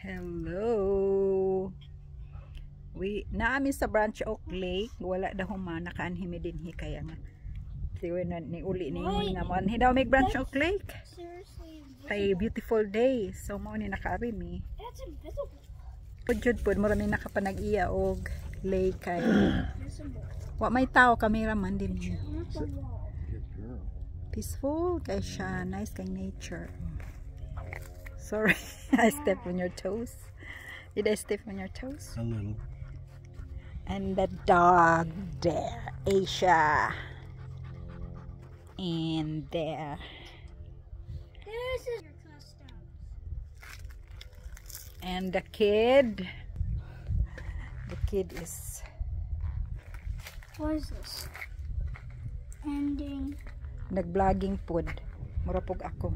Hello. Naami sa Branch Oak Lake. Wala daw man nakaanhimi din kaya nga. Siya na ni uli ni nga mo anhi daw may Branch Oak Lake. Kay beautiful day. So mo ni nakaarimi. That's invisible. Pudjud pud mo rami nakapanag-iya og lake kay. Wa may tao cameraman din. Peaceful kay siya, nice kay nature. Sorry, I stepped on your toes. Did I step on your toes? A little. And the dog there, Asia. And there. This is your customs. And the kid. The kid is. What is this? Ending. Nag-vlogging pod. Murapog ako.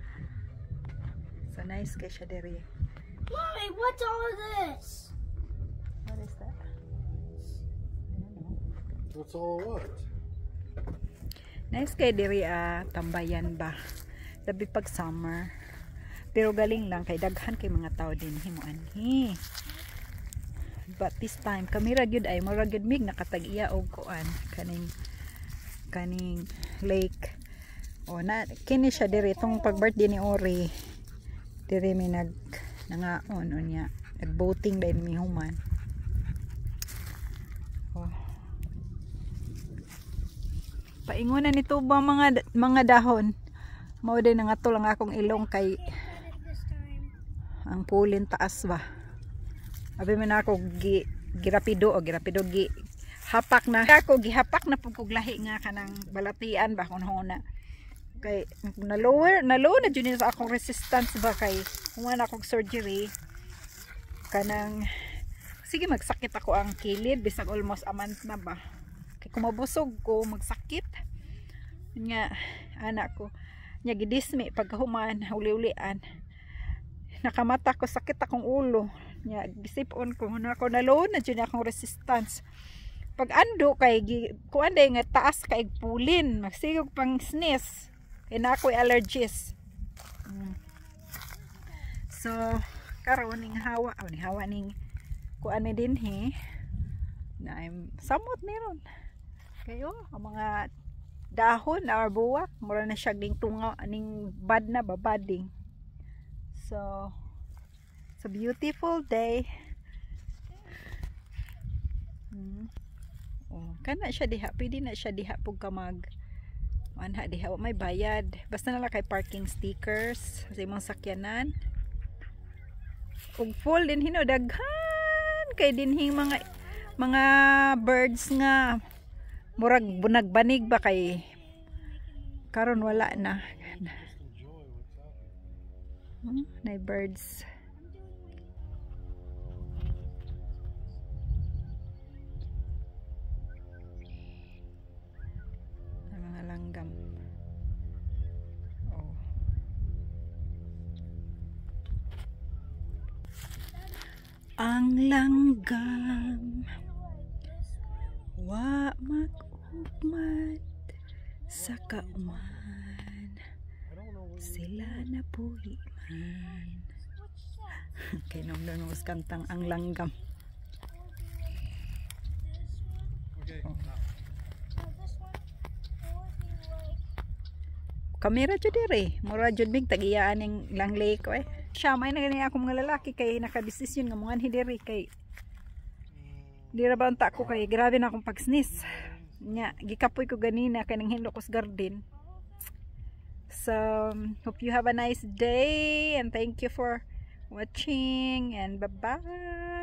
So nice kay siya dere. Mommy, what's all of this? What is that? I don't know. What's all what? Nice kay diri tambayan ba. Labi pag summer. Pero galing lang kay daghan kay mga tao din himuan. But this time kami ra gyud ay mura gyud mig nakatag-iya og kuan kaning lake. O na kini siya diri tong pag-birthday ni Ori. Diri mi nangaon unya. Nag-boating din mi human. Oh. Paingunan nito ba mga dahon. Mao din nangato lang akong ilong kay ang pulin taas ba. Abi man ako girapido gi hapak na ako gihapak na puglahi nga kanang balatian ba kunhona. Kay na-lower na jud sa akong resistance ba kay kung ana akong surgery kanang sige magsakit ako ang kilid bisag almost a month na ba. Kay kumabusog ko magsakit nga anak ko nya gidismi pagkahuman uli-ulian nakamata ko sakit akong ulo nya gisip-on ko na ako na-low na jud akong resistance pag ando kay kuan day nga taas kay pulin magsigog pang sneeze kay na ako'y allergies. So karon ning hawa ning kuan ni din na I'm somewhat meron kayo ang mga dahon or buwak mura na siya ding tunga ning bad na babading. So it's a beautiful day. Kana siya diha pwede na siya diha pug ka anha diha may bayad basta na lang kay parking stickers sa imong sakyanan ug full din daghan kay dinhing mga birds nga murag bunag-banig ba kay karon wala na na birds. Langgam. Oh. Ang langgam wa mag-ugmat sa kauman sila na puhiman. Kay nung kantang ang langgam. Oh. Kamera jud dire mura jud mig tag-iyaan ning lang lake eh siya may nagani ako mga lalaki kay nakadesisyon nga mga hidiri kay di ra ba unta ko kay grabe na akong pag-sneeze nya gikapoy ko ganina kanang hinlo ko sa garden. So hope you have a nice day and thank you for watching and bye bye.